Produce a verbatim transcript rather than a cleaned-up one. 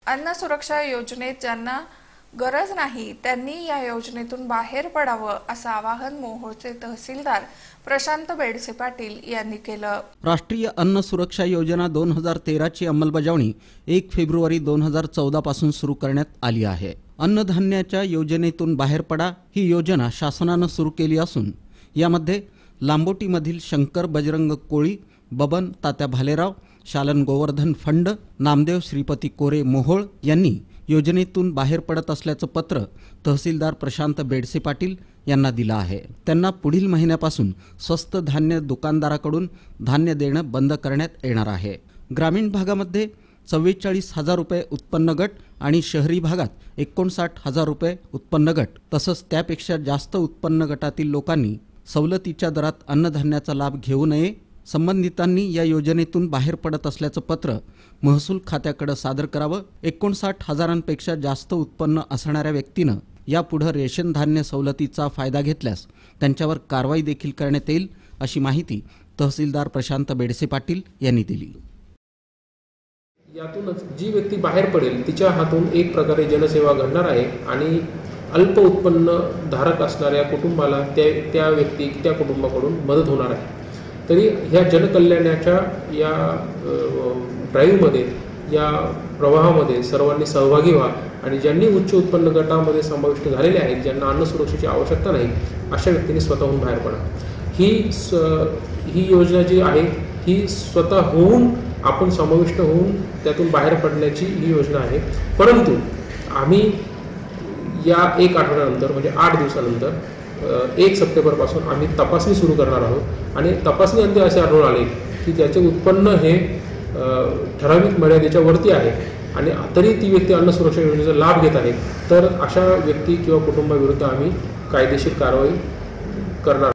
अन्न सुरक्षा योजनेत ज्यांना गरज नाही त्यांनी या योजनेतून बाहेर पडावं असं आवाहन मोहोळचे तहसीलदार प्रशांत बेडसे पाटील यांनी केलं। राष्ट्रीय अन्न सुरक्षा योजना दोन हजार तेरा ची अंमलबजावणी एक फेब्रुवारी दोन हजार चौदा पासून सुरू करण्यात आली आहे। अन्नधान्याच्या योजनेतून बाहेर पडा ही योजना शासनाने सुरू केली असून यामध्ये लांबोटीमधील शंकर बजरंग कोळी, बबन तात्या भालेराव, शालन गोवर्धन फंड, नामदेव श्रीपती कोरे मोहोळ यांनी योजनेतून बाहेर पडत असल्याचं पत्र तहसीलदार प्रशांत बेडसे पाटील यांना दिलं आहे। त्यांना पुढील महिन्यापासून स्वस्त धान्य दुकानदाराकडून धान्य देणं बंद करण्यात येणार आहे। ग्रामीण भागामध्ये चव्वेचाळीस हजार रुपये उत्पन्न गट आणि शहरी भागात एकोणसाठ हजार रुपये उत्पन्न गट तसंच त्यापेक्षा जास्त उत्पन्न गटातील लोकांनी सवलतीच्या दरात अन्नधान्याचा लाभ घेऊ नये। संबंधितांनी या योजनेतून बाहेर पडत असल्याचं पत्र महसूल खात्याकडे सादर करावं। एकोणसाठ हजारांपेक्षा जास्त उत्पन्न असणाऱ्या व्यक्तीनं यापुढे रेशन धान्य सवलतीचा फायदा घेतल्यास त्यांच्यावर कारवाई देखील करण्यात येईल अशी माहिती तहसीलदार प्रशांत बेडसे पाटील यांनी दिली। यातूनच जी व्यक्ती बाहेर पडेल तिच्या हातून एक प्रकारे जनसेवा घडणार आहे आणि अल्प उत्पन्न धारक असणाऱ्या कुटुंबाला त्या त्या व्यक्ती त्या कुटुंबाकडून मदत होणार आहे। तरी ह्या जनकल्याणाच्या या ड्राईव्हमध्ये या प्रवाहामध्ये सर्वांनी सहभागी व्हा आणि ज्यांनी उच्च उत्पन्न गटामध्ये समाविष्ट झालेले आहेत, ज्यांना अन्न सुरक्षेची आवश्यकता नाही, अशा व्यक्तींनी स्वतःहून बाहेर पडा। ही ही योजना जी आहे ही स्वतः होऊन आपण समाविष्ट होऊन त्यातून बाहेर पडण्याची ही योजना आहे। परंतु आम्ही या एक आठवड्यानंतर म्हणजे आठ दिवसानंतर एक सप्टेंबरपासून आम्ही तपासणी सुरू करणार आहोत आणि तपासणी अंती असे आढळून आले की त्याचे उत्पन्न हे ठराविक मर्यादेच्या वरती आहे आणि तरी ती व्यक्ती अन्न सुरक्षा योजनेचा लाभ घेत आहे, तर अशा व्यक्ती किंवा कुटुंबाविरुद्ध आम्ही कायदेशीर कारवाई करणार।